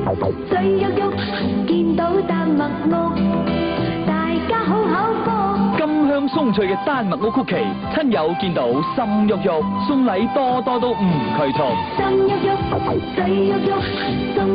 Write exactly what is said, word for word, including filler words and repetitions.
醉郁郁，見到丹麥屋，大家好口福。 甘香鬆脆嘅丹麥屋曲奇，親友見到心郁郁，送禮多多都唔拘束。 心郁郁，醉郁郁。